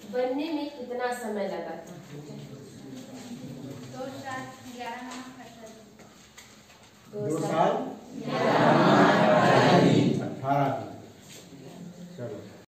बनने में कितना समय लगा था? 2 साल 11 माह 2 साल